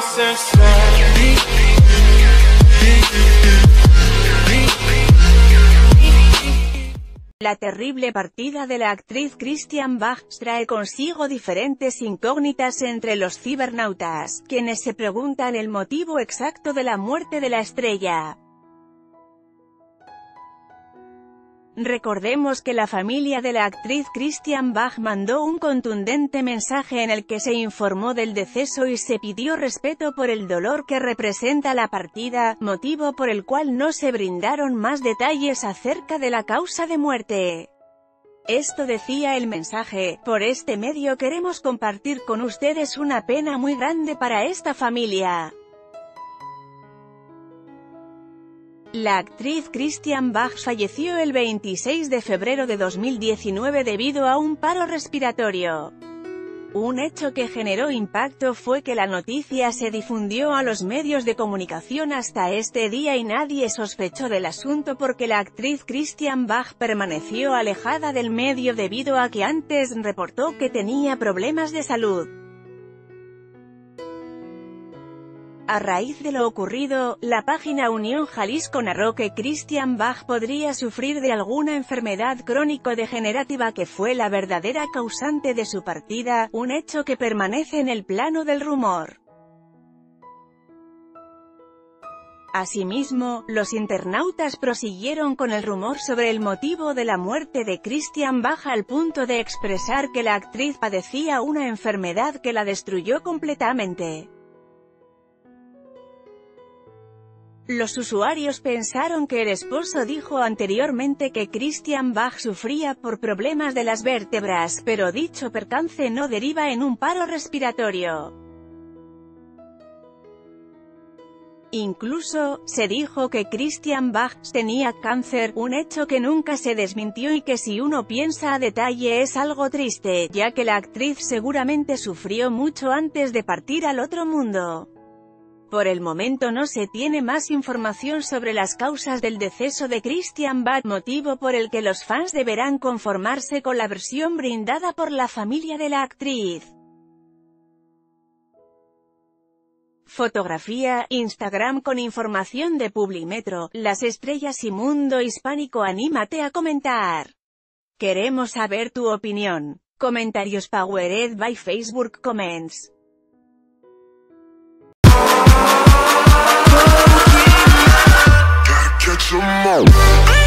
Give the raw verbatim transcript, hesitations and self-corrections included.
La terrible partida de la actriz Christiane Bach trae consigo diferentes incógnitas entre los cibernautas, quienes se preguntan el motivo exacto de la muerte de la estrella. Recordemos que la familia de la actriz Christiane Bach mandó un contundente mensaje en el que se informó del deceso y se pidió respeto por el dolor que representa la partida, motivo por el cual no se brindaron más detalles acerca de la causa de muerte. Esto decía el mensaje: por este medio queremos compartir con ustedes una pena muy grande para esta familia. La actriz Christiane Bach falleció el veintiséis de febrero de dos mil diecinueve debido a un paro respiratorio. Un hecho que generó impacto fue que la noticia se difundió a los medios de comunicación hasta este día y nadie sospechó del asunto porque la actriz Christiane Bach permaneció alejada del medio debido a que antes reportó que tenía problemas de salud. A raíz de lo ocurrido, la página Unión Jalisco narró que Christiane Bach podría sufrir de alguna enfermedad crónico-degenerativa que fue la verdadera causante de su partida, un hecho que permanece en el plano del rumor. Asimismo, los internautas prosiguieron con el rumor sobre el motivo de la muerte de Christiane Bach al punto de expresar que la actriz padecía una enfermedad que la destruyó completamente. Los usuarios pensaron que el esposo dijo anteriormente que Christiane Bach sufría por problemas de las vértebras, pero dicho percance no deriva en un paro respiratorio. Incluso, se dijo que Christiane Bach tenía cáncer, un hecho que nunca se desmintió y que si uno piensa a detalle es algo triste, ya que la actriz seguramente sufrió mucho antes de partir al otro mundo. Por el momento no se tiene más información sobre las causas del deceso de Christiane Bach, motivo por el que los fans deberán conformarse con la versión brindada por la familia de la actriz. Fotografía, Instagram con información de Publimetro, Las Estrellas y Mundo Hispánico. Anímate a comentar. Queremos saber tu opinión. Comentarios powered by Facebook Comments. Catch 'em all.